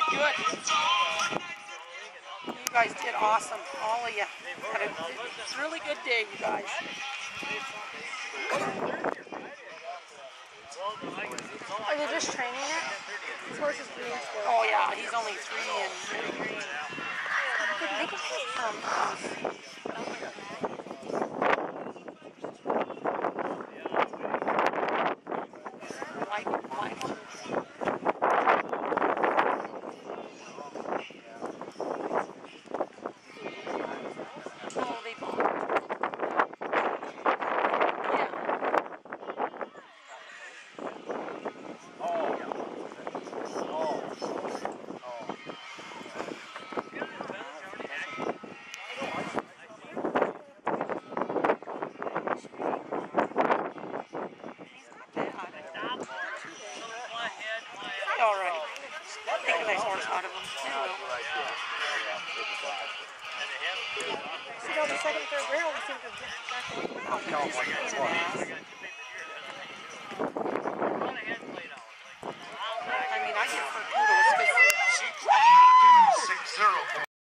Good. You guys did awesome. All of you. Had a really good day, you guys. Are they just training it? This horse is green still. Oh yeah, he's only 3 and green. They can hit Like. Oh, they bought. All right. Take a nice horse out of him. See, all the second, third round, we seem to Oh,